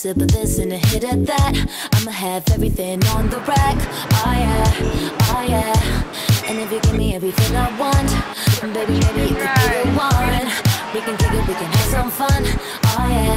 sip of this and a hit of that. I'ma have everything on the rack. Oh yeah, oh yeah. And if you give me everything I want, baby, maybe you could be the one. We can kick it, we can have some fun. Oh yeah.